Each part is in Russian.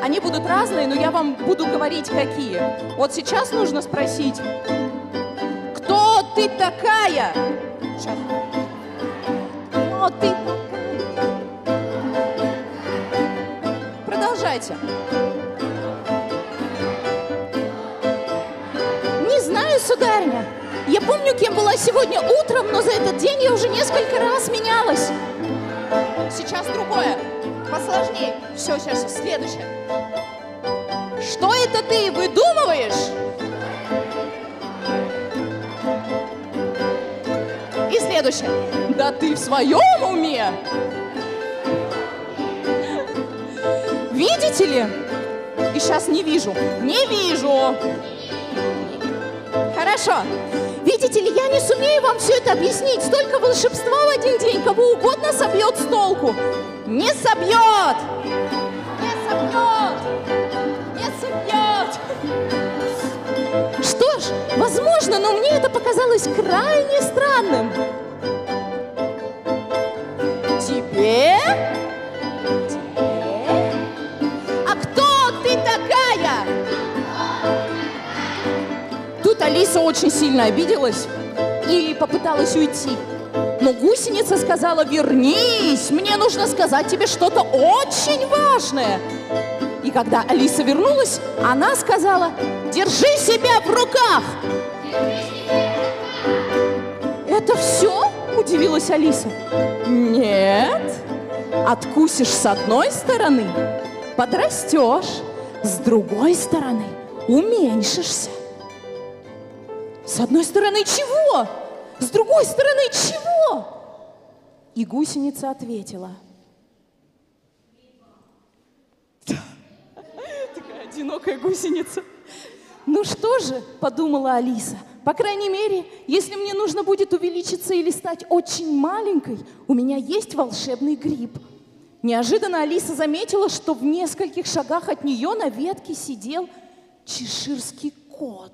Они будут разные, но я вам буду говорить, какие. Вот сейчас нужно спросить, кто ты такая? Сейчас. Кто ты такая? Продолжайте. Не знаю, сударыня. Я помню, кем была сегодня утром, но за этот день я уже несколько раз менялась. Сейчас другое. Посложнее. Все, сейчас следующее. Что это ты выдумываешь? И следующее. Да ты в своем уме? Видите ли? И сейчас не вижу. Не вижу. Хорошо. Видите ли, я не сумею вам все это объяснить. Столько волшебства в один день, кого угодно собьет с толку. Не собьет! Не собьет! Не собьет! Что ж, возможно, но мне это показалось крайне странным. Тебе? А кто ты такая? Тут Алиса очень сильно обиделась и попыталась уйти. Но гусеница сказала: вернись, мне нужно сказать тебе что-то очень важное. И когда Алиса вернулась, она сказала: держи себя в руках. Это все? Удивилась Алиса. Нет. Откусишь с одной стороны, подрастешь, с другой стороны уменьшишься. С одной стороны чего? С другой стороны чего? И гусеница ответила. Такая одинокая гусеница. Ну что же, подумала Алиса, по крайней мере, если мне нужно будет увеличиться или стать очень маленькой, у меня есть волшебный гриб. Неожиданно Алиса заметила, что в нескольких шагах от нее на ветке сидел чеширский кот.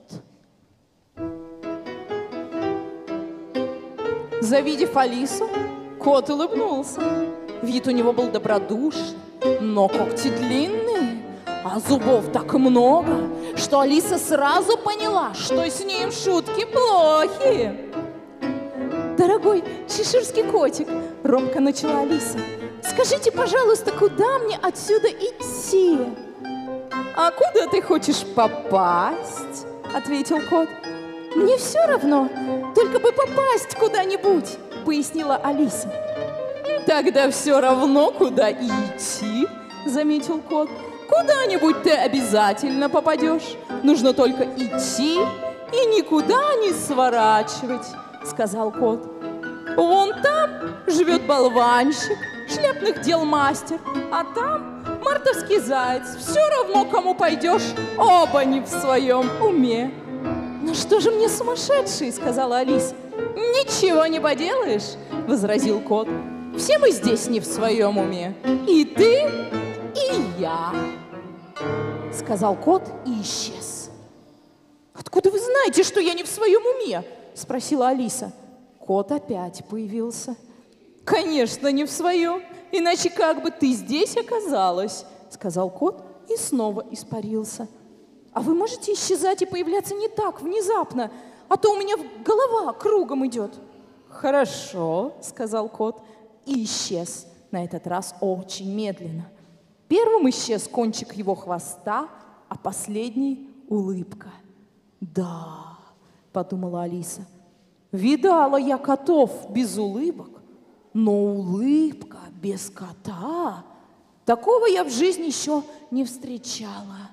Завидев Алису, кот улыбнулся. Вид у него был добродушный, но когти длинные, а зубов так много, что Алиса сразу поняла, что с ним шутки плохи. Дорогой чеширский котик, робко начала Алиса, скажите, пожалуйста, куда мне отсюда идти? А куда ты хочешь попасть? Ответил кот. Мне все равно, только бы попасть куда-нибудь, пояснила Алиса. Тогда все равно, куда идти, заметил кот. Куда-нибудь ты обязательно попадешь. Нужно только идти и никуда не сворачивать, сказал кот. Вон там живет болванщик, шляпных дел мастер, а там мартовский заяц. Все равно, кому пойдешь, оба не в своем уме. «Ну что же мне сумасшедший?» — сказала Алиса. «Ничего не поделаешь», — возразил кот. «Все мы здесь не в своем уме. И ты, и я», — сказал кот и исчез. «Откуда вы знаете, что я не в своем уме?» — спросила Алиса. Кот опять появился. «Конечно, не в своем. Иначе как бы ты здесь оказалась?» — сказал кот и снова испарился. «А вы можете исчезать и появляться не так внезапно, а то у меня голова кругом идет». «Хорошо», — сказал кот и исчез, на этот раз очень медленно. Первым исчез кончик его хвоста, а последний — улыбка. «Да», — подумала Алиса, — «видала я котов без улыбок, но улыбка без кота, такого я в жизни еще не встречала».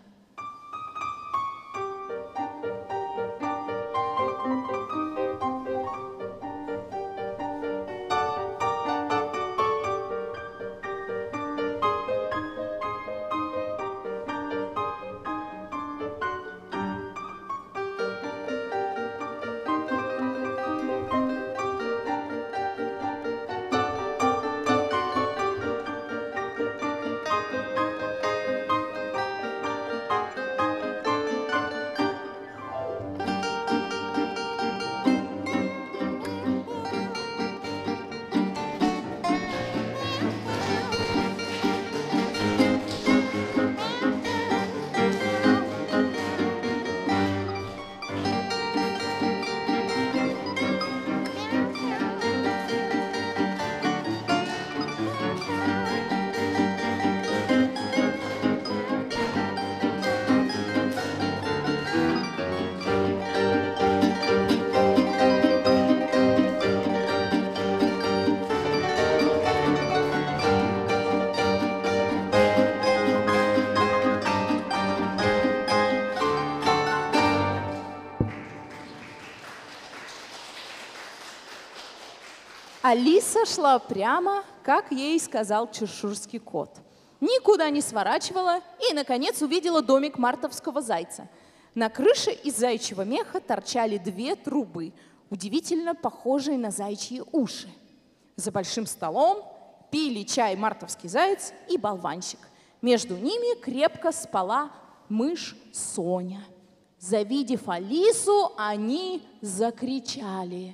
Алиса шла прямо, как ей сказал чеширский кот. Никуда не сворачивала и, наконец, увидела домик мартовского зайца. На крыше из заячьего меха торчали 2 трубы, удивительно похожие на заячьи уши. За большим столом пили чай мартовский заяц и болванчик. Между ними крепко спала мышь Соня. Завидев Алису, они закричали.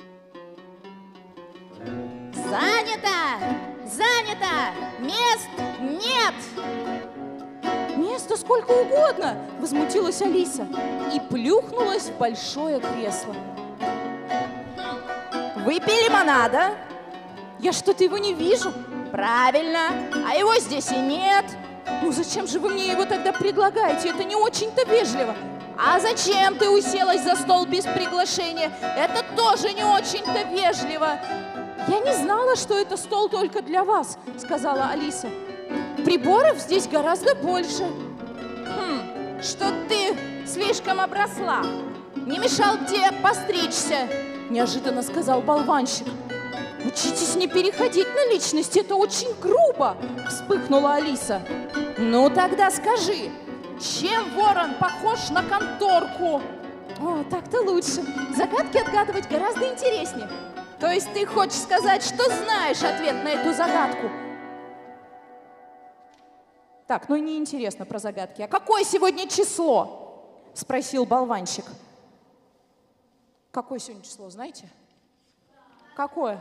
«Занято! Занято! Мест нет!» «Места сколько угодно!» – возмутилась Алиса и плюхнулась в большое кресло. «Выпей лимонада!» «Я что-то его не вижу!» «Правильно! А его здесь и нет!» «Ну зачем же вы мне его тогда предлагаете? Это не очень-то вежливо!» «А зачем ты уселась за стол без приглашения? Это тоже не очень-то вежливо!» «Я не знала, что это стол только для вас», — сказала Алиса. «Приборов здесь гораздо больше». «Что ты слишком обросла. Не мешал тебе постричься», — неожиданно сказал болванщик. «Учитесь не переходить на личность, это очень грубо», — вспыхнула Алиса. «Ну тогда скажи, чем ворон похож на конторку?» «О, так-то лучше. Загадки отгадывать гораздо интереснее». «То есть ты хочешь сказать, что знаешь ответ на эту загадку?» «Так, ну и неинтересно про загадки. А какое сегодня число?» – спросил болванчик. «Какое сегодня число, знаете?» «Какое?»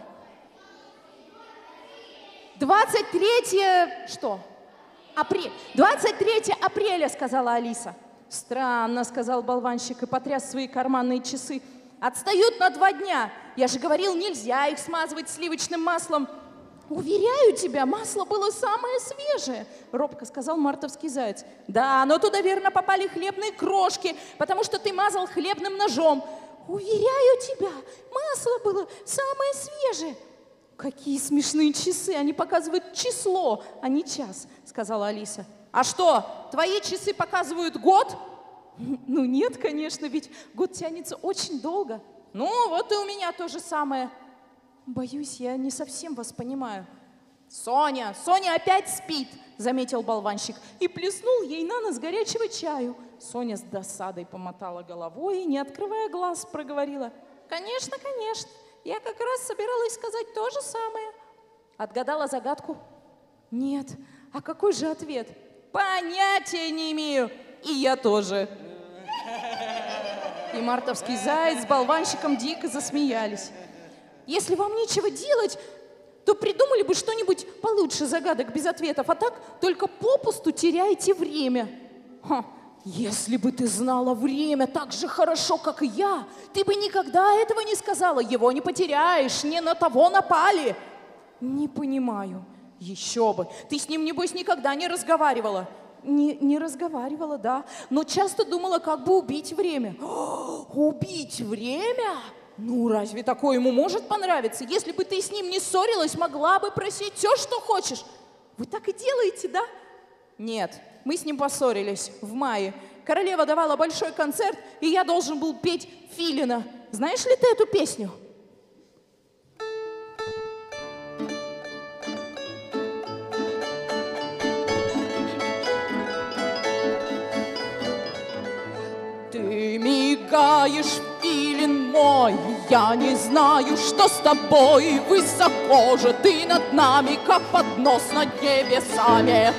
23 что? 23 апреля, сказала Алиса. «Странно», – сказал болванчик и потряс свои карманные часы. «Отстают на 2 дня. Я же говорил, нельзя их смазывать сливочным маслом». «Уверяю тебя, масло было самое свежее», — робко сказал мартовский заяц. «Да, но туда, верно, попали хлебные крошки, потому что ты мазал хлебным ножом». «Уверяю тебя, масло было самое свежее». «Какие смешные часы, они показывают число, а не час», — сказала Алиса. «А что, твои часы показывают год?» «Ну нет, конечно, ведь год тянется очень долго». «Ну, вот и у меня то же самое». «Боюсь, я не совсем вас понимаю». «Соня опять спит», — заметил болванщик и плеснул ей на нос горячего чаю. Соня с досадой помотала головой и, не открывая глаз, проговорила. «Конечно, конечно, я как раз собиралась сказать то же самое». «Отгадала загадку?» «Нет. А какой же ответ?» «Понятия не имею. И я тоже». И мартовский заяц с болванщиком дико засмеялись. «Если вам нечего делать, то придумали бы что-нибудь получше загадок без ответов, а так только попусту теряете время». «Если бы ты знала время так же хорошо, как и я, ты бы никогда этого не сказала. Его не потеряешь, не на того напали». «Не понимаю». «Еще бы. Ты с ним, небось, никогда не разговаривала». Не разговаривала, да, но часто думала, как бы убить время». «Убить время? Ну, разве такое ему может понравиться? Если бы ты с ним не ссорилась, могла бы просить все, что хочешь». «Вы так и делаете, да?» «Нет, мы с ним поссорились в мае. Королева давала большой концерт, и я должен был петь Филина. Знаешь ли ты эту песню?» «Ты мигаешь, филин мой, я не знаю, что с тобой. Высоко же ты над нами, как поднос над небесами».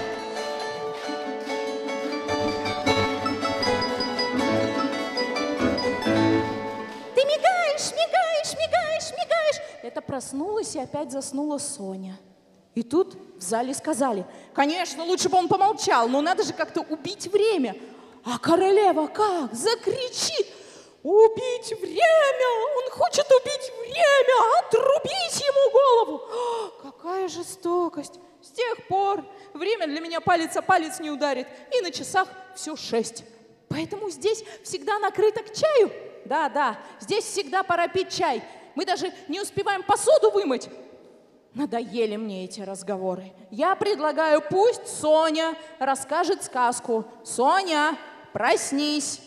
«Ты мигаешь. Это проснулась и опять заснула Соня. И тут в зале сказали: «Конечно, лучше бы он помолчал, но надо же как-то убить время». А королева как? Закричит: «Убить время! Он хочет убить время! Отрубить ему голову!» Какая жестокость! С тех пор время для меня палец о палец не ударит, и на часах все 6. Поэтому здесь всегда накрыто к чаю. Да, здесь всегда пора пить чай. Мы даже не успеваем посуду вымыть. Надоели мне эти разговоры. Я предлагаю, пусть Соня расскажет сказку. Соня, проснись.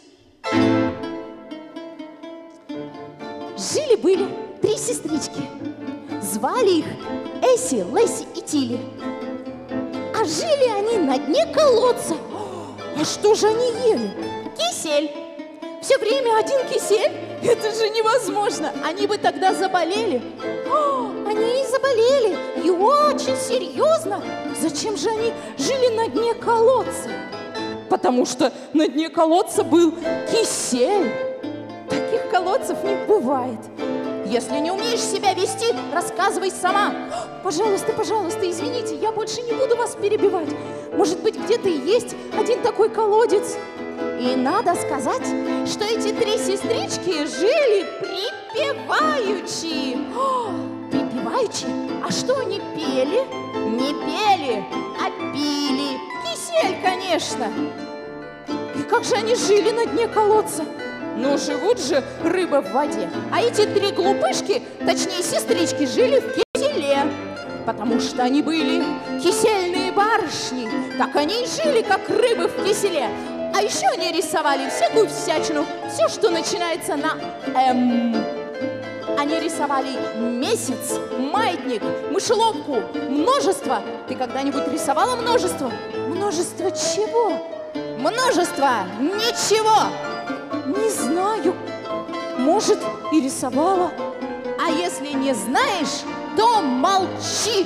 Жили-были 3 сестрички. Звали их Эсси, Лесси и Тилли. А жили они на дне колодца. А что же они ели? Кисель. Все время один кисель? Это же невозможно. Они бы тогда заболели. Они и заболели. И очень серьезно. Зачем же они жили на дне колодца? Потому что на дне колодца был кисель. Таких колодцев не бывает. Если не умеешь себя вести, рассказывай сама. Пожалуйста, пожалуйста, извините, я больше не буду вас перебивать. Может быть, где-то и есть один такой колодец. И надо сказать, что эти три сестрички жили припеваючи. Припеваючи? А что они пели? Не пели, а пили. Кисель, конечно. И как же они жили на дне колодца? Ну, живут же рыбы в воде. А эти три глупышки, точнее сестрички, жили в киселе. Потому что они были кисельные барышни. Так они и жили, как рыбы в киселе. А еще они рисовали всякую всячину. Все, что начинается на «М». Они рисовали месяц, маятник, мышеловку, множество. Ты когда-нибудь рисовала множество? Множество чего? Множество ничего. Не знаю. Может, и рисовала. А если не знаешь, то молчи.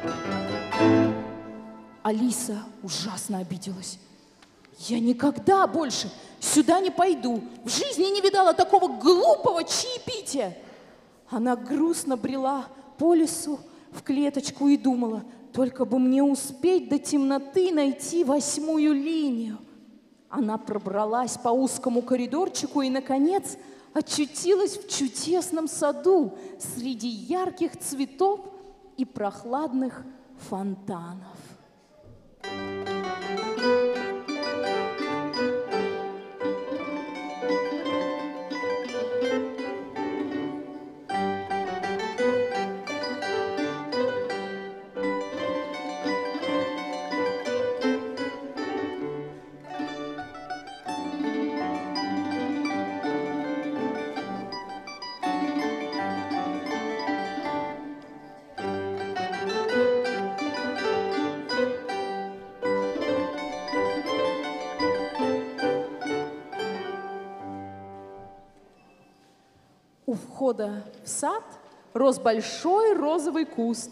Алиса ужасно обиделась. Я никогда больше сюда не пойду. В жизни не видала такого глупого чаепития. Она грустно брела по лесу в клеточку и думала, только бы мне успеть до темноты найти 8-ю линию. Она пробралась по узкому коридорчику и, наконец, очутилась в чудесном саду среди ярких цветов и прохладных фонтанов. У входа в сад рос большой розовый куст.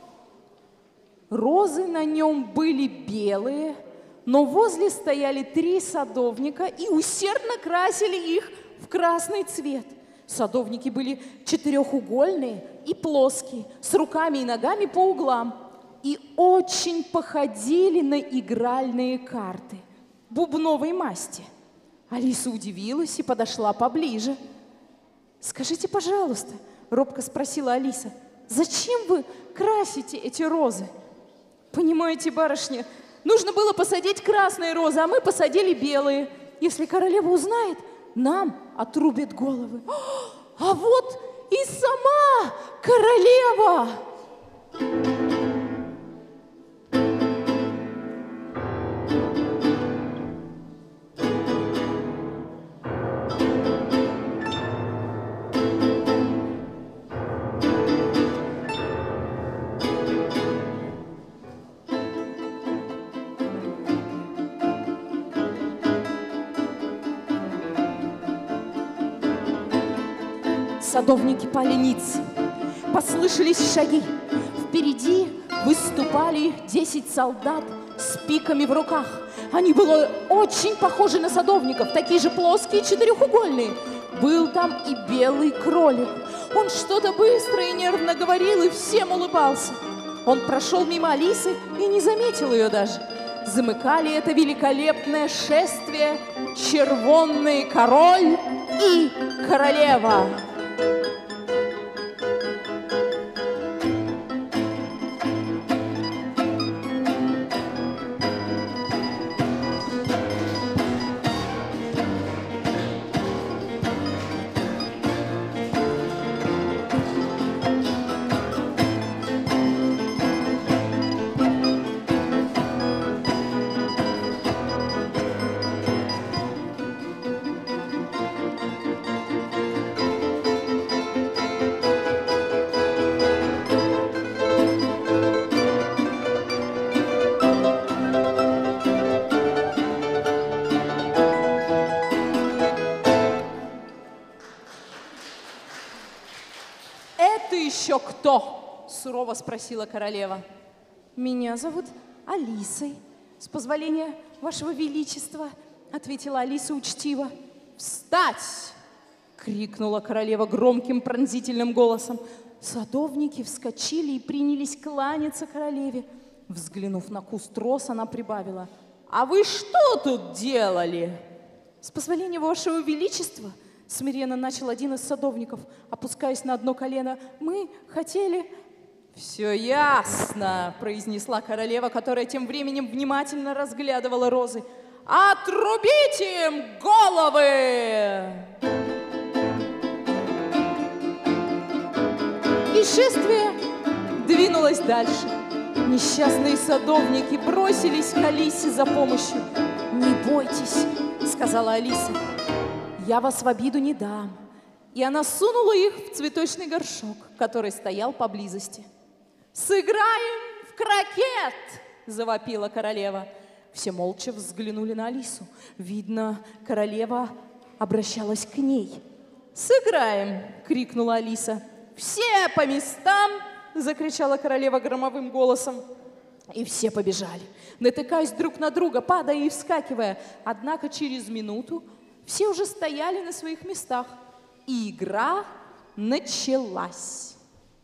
Розы на нем были белые, но возле стояли 3 садовника и усердно красили их в красный цвет. Садовники были 4-угольные и плоские, с руками и ногами по углам, и очень походили на игральные карты бубновой масти. Алиса удивилась и подошла поближе. «Скажите, пожалуйста, — робко спросила Алиса, — зачем вы красите эти розы?» «Понимаете, барышня, нужно было посадить красные розы, а мы посадили белые. Если королева узнает, нам отрубят головы». «А вот и сама королева!» Садовники пали ниц. Послышались шаги. Впереди выступали 10 солдат с пиками в руках. Они были очень похожи на садовников, такие же плоские, 4-угольные. Был там и белый кролик. Он что-то быстро и нервно говорил и всем улыбался. Он прошел мимо Алисы и не заметил ее даже. Замыкали это великолепное шествие червонный король и королева. еще кто?» — сурово спросила королева. «Меня зовут Алисой. С позволения вашего величества», — ответила Алиса учтиво. «Встать!» — крикнула королева громким пронзительным голосом. Садовники вскочили и принялись кланяться королеве. Взглянув на куст роз, она прибавила: «А вы что тут делали?» «С позволения вашего величества», — смиренно начал один из садовников, опускаясь на одно колено, «мы хотели...» «Все ясно», — произнесла королева, которая тем временем внимательно разглядывала розы. «Отрубите им головы!» И шествие двинулось дальше. Несчастные садовники бросились к Алисе за помощью. «Не бойтесь», — сказала Алиса, — «я вас в обиду не дам». И она сунула их в цветочный горшок, который стоял поблизости. «Сыграем в крокет!» — завопила королева. Все молча взглянули на Алису. Видно, королева обращалась к ней. «Сыграем!» — крикнула Алиса. «Все по местам!» — закричала королева громовым голосом. И все побежали, натыкаясь друг на друга, падая и вскакивая. Однако через минуту все уже стояли на своих местах, и игра началась.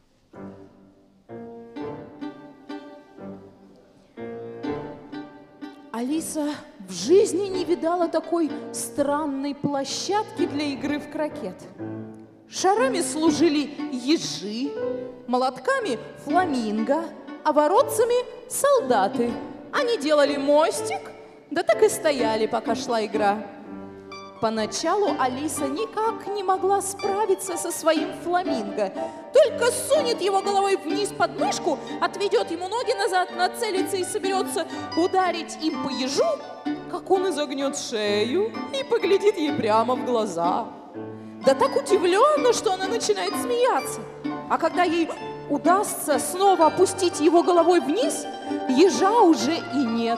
Алиса в жизни не видала такой странной площадки для игры в крокет. Шарами служили ежи, молотками фламинго, а воротцами солдаты. Они делали мостик, да так и стояли, пока шла игра. Поначалу Алиса никак не могла справиться со своим фламинго. Только сунет его головой вниз под мышку, отведет ему ноги назад, нацелится и соберется ударить им по ежу, как он изогнет шею и поглядит ей прямо в глаза. Да так удивленно, что она начинает смеяться. А когда ей удастся снова опустить его головой вниз, ежа уже и нет.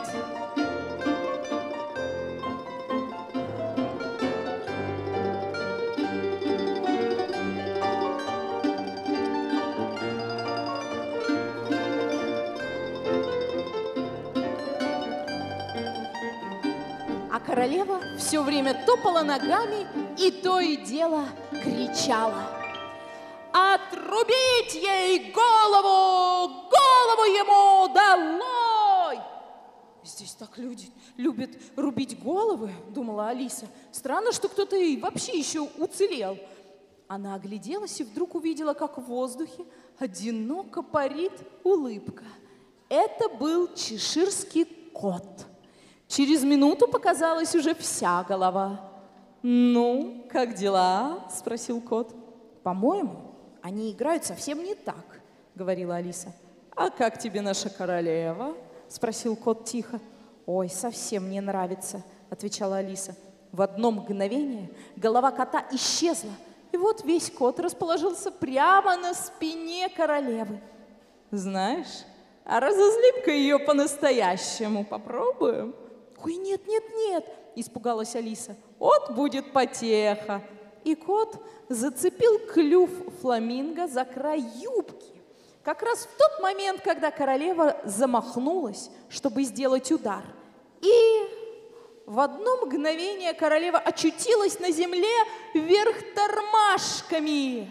А королева все время топала ногами и то и дело кричала: «Отрубить ей голову! Голову ему долой!» «Здесь так люди любят рубить головы», — думала Алиса. «Странно, что кто-то и вообще еще уцелел». Она огляделась и вдруг увидела, как в воздухе одиноко парит улыбка. Это был чеширский кот. Через минуту показалась уже вся голова. «Ну, как дела?» – спросил кот. «По-моему, они играют совсем не так», — говорила Алиса. «А как тебе наша королева?» – спросил кот тихо. «Ой, совсем не нравится», — отвечала Алиса. В одно мгновение голова кота исчезла, и вот весь кот расположился прямо на спине королевы. «Знаешь, а разозлим-ка ее по-настоящему, попробуем?» «Ой, нет, нет, нет!» — испугалась Алиса. «Вот будет потеха!» И кот зацепил клюв фламинго за край юбки. Как раз в тот момент, когда королева замахнулась, чтобы сделать удар. И в одно мгновение королева очутилась на земле вверх тормашками.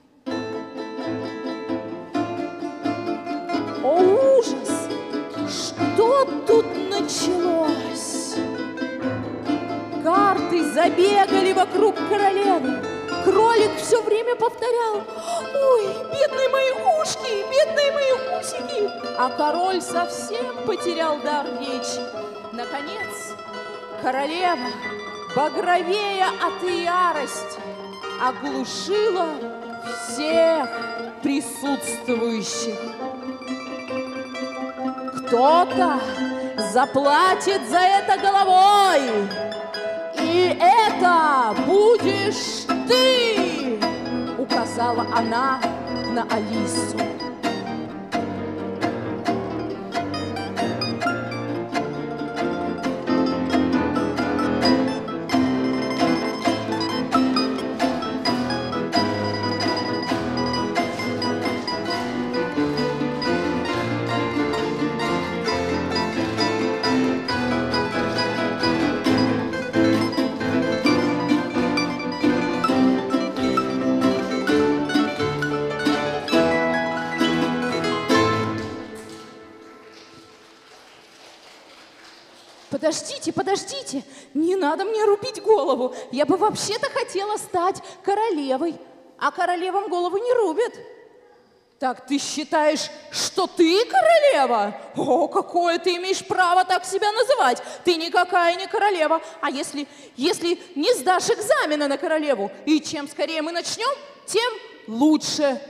О, ужас! Что тут началось? Карты забегали вокруг королевы. Кролик все время повторял: «Ой, бедные мои ушки, бедные мои усики!» А король совсем потерял дар речи. Наконец, королева, багровея от ярости, оглушила всех присутствующих. Кто-то заплатит за это головой, и это будешь ты, указала она на Алису. подождите, подождите, не надо мне рубить голову. Я бы вообще-то хотела стать королевой, а королевам голову не рубят. Так ты считаешь, что ты королева? О, какое ты имеешь право так себя называть? Ты никакая не королева. А если не сдашь экзамены на королеву, и чем скорее мы начнем, тем лучше.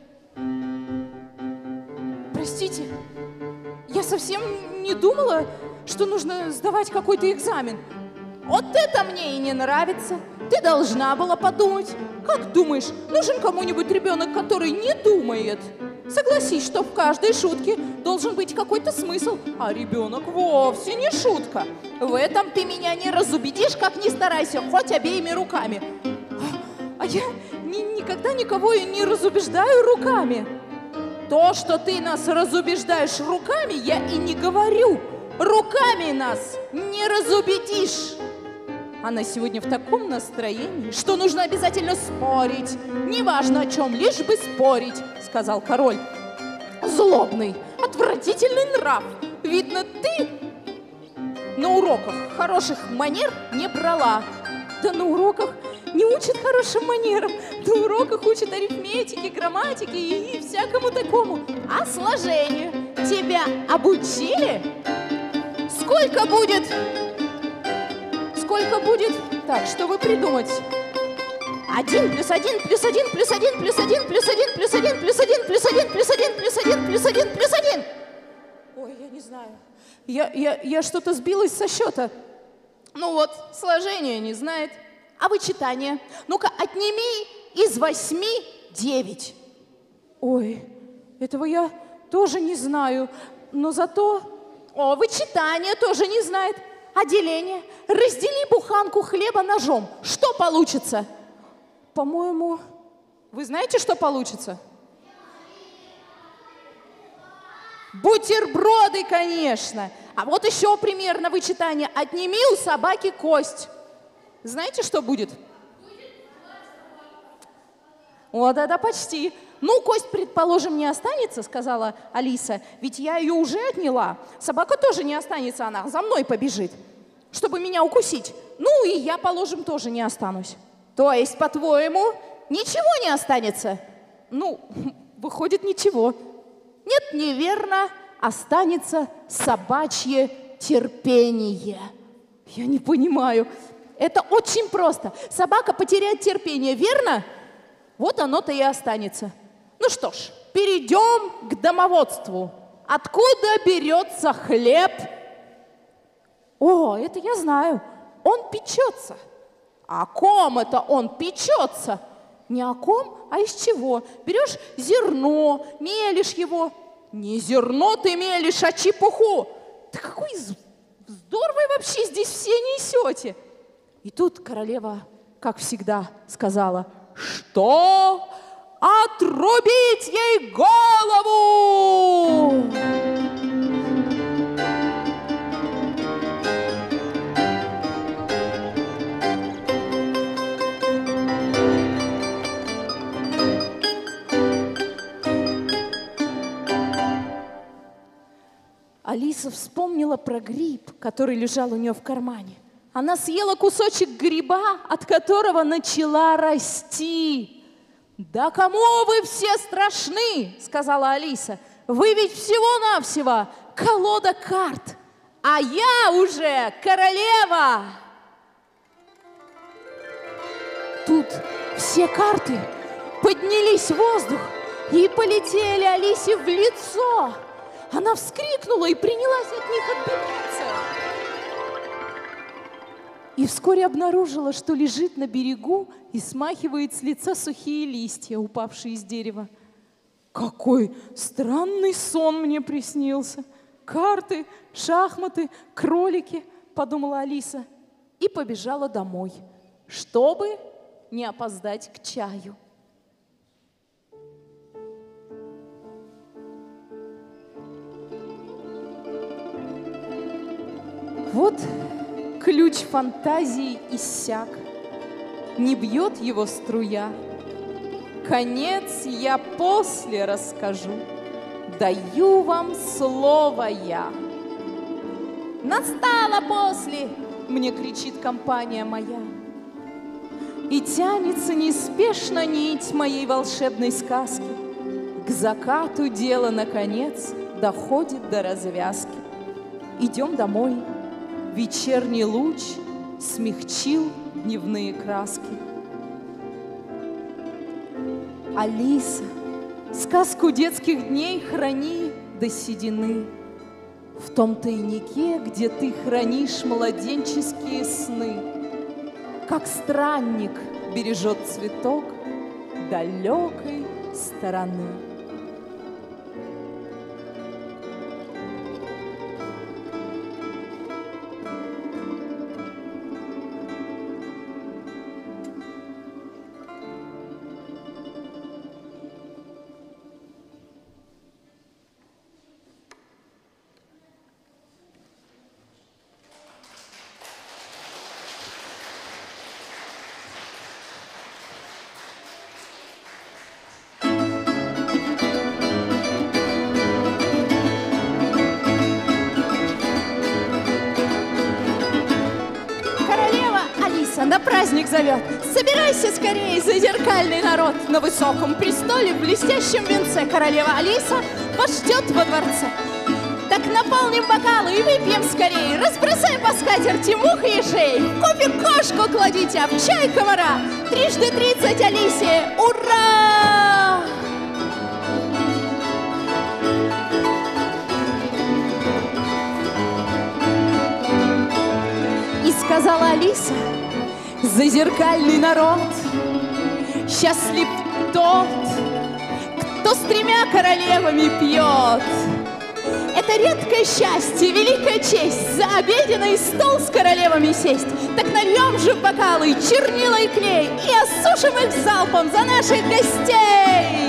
Простите, я совсем не думала, что нужно сдавать какой-то экзамен. Вот это мне и не нравится. Ты должна была подумать. Как думаешь, нужен кому-нибудь ребенок, который не думает? Согласись, что в каждой шутке должен быть какой-то смысл, а ребенок вовсе не шутка. В этом ты меня не разубедишь, как ни старайся, хоть обеими руками. А я никогда никого и не разубеждаю руками. То, что ты нас разубеждаешь руками, я и не говорю. Руками нас не разубедишь. Она сегодня в таком настроении, что нужно обязательно спорить. Неважно о чем, лишь бы спорить, сказал король. Злобный, отвратительный нрав. Видно, ты на уроках хороших манер не брала. Да на уроках не учат хорошим манерам. На уроках учат арифметике, грамматике и всякому такому. А сложению тебя обучили? Сколько будет? Так, что вы придумать? 1 + 1 + 1 + 1 + 1 + 1 + 1 + 1 + 1 + 1 + 1 + 1 + 1. Ой, я не знаю. Я что-то сбилась со счета. Ну вот, сложение не знает. А вычитание? Ну-ка, отними из 8 9. Ой, этого я тоже не знаю. Но зато... О, вычитание тоже не знает. А деление? Раздели буханку хлеба ножом. Что получится? По-моему, вы знаете, что получится? Бутерброды, конечно. А вот еще примерно вычитание. Отними у собаки кость. Знаете, что будет? Вот это почти. Ну, кость, предположим, не останется, сказала Алиса, ведь я ее уже отняла. Собака тоже не останется, она за мной побежит, чтобы меня укусить. Ну, и я, положим, тоже не останусь. То есть, по-твоему, ничего не останется? Ну, выходит, ничего. Нет, неверно, останется собачье терпение. Я не понимаю. Это очень просто. Собака потеряет терпение, верно? Вот оно-то и останется. Ну что ж, перейдем к домоводству. Откуда берется хлеб? О, это я знаю. Он печется. А о ком это он печется? Не о ком, а из чего? Берешь зерно, мелешь его. Не зерно ты мелешь, а чепуху. Да какой вздор вы вообще здесь все несете? И тут королева, как всегда, сказала: что? Отрубить ей голову! Алиса вспомнила про гриб, который лежал у нее в кармане. Она съела кусочек гриба, от которого начала расти. «Да кому вы все страшны?» — сказала Алиса. «Вы ведь всего-навсего колода карт, а я уже королева!» Тут все карты поднялись в воздух и полетели Алисе в лицо. Она вскрикнула и принялась от них отбиваться. И вскоре обнаружила, что лежит на берегу и смахивает с лица сухие листья, упавшие с дерева. Какой странный сон мне приснился. Карты, шахматы, кролики, подумала Алиса, и побежала домой, чтобы не опоздать к чаю. Вот ключ фантазии иссяк, не бьет его струя. Конец я после расскажу, даю вам слово я. настала после, мне кричит компания моя. И тянется неспешно нить моей волшебной сказки. К закату дело, наконец, доходит до развязки. Идем домой. Вечерний луч смягчил дневные краски. Алиса, сказку детских дней храни до седины в том тайнике, где ты хранишь младенческие сны. Как странник бережет цветок далекой стороны. На праздник зовет. Собирайся скорее, зазеркальный народ. На высоком престоле, в блестящем венце королева Алиса вас ждет во дворце. Так наполним бокалы и выпьем скорее. Разбросаем по скатерти мух и ежей. В кофе кошку кладите, а в чай комара. 30 Алисе. Ура! И сказала Алиса: зазеркальный народ, счастлив тот, кто с 3 королевами пьет. Это редкое счастье, великая честь за обеденный стол с королевами сесть. Так нальем же в бокалы чернила и клей и осушим их залпом за наших гостей.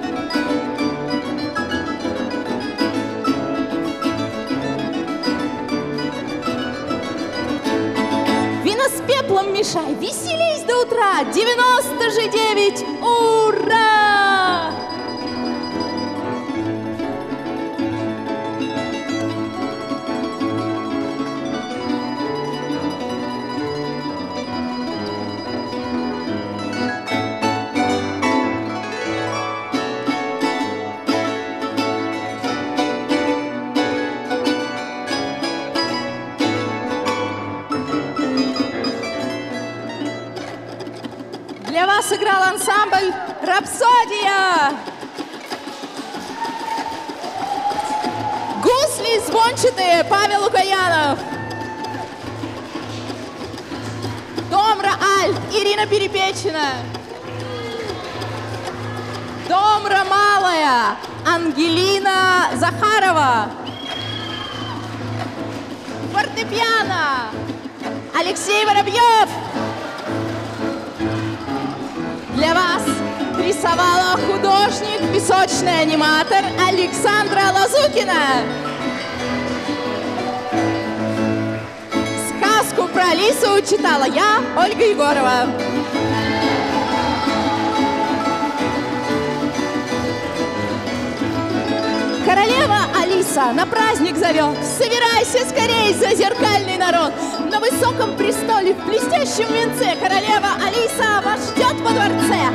С пеплом мешай, веселись до утра, 99, ура! Для вас сыграл ансамбль «Рапсодия». Гусли звончатые Павел Лукаянов. Домра альт Ирина Перепечина. Домра малая Ангелина Захарова. Фортепиано Алексей Воробьев. Для вас рисовала художник, песочный аниматор Александра Лазукина. Сказку про Алису читала я, Ольга Егорова. Королева Алиса на праздник зовет. Собирайся скорей, зазеркальный народ. На высоком престоле, в блестящем венце королева Алиса вас ждет во дворце.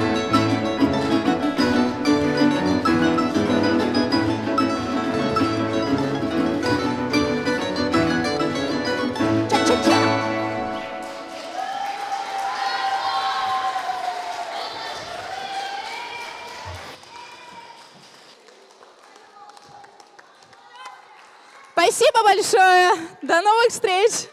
Спасибо большое. До новых встреч.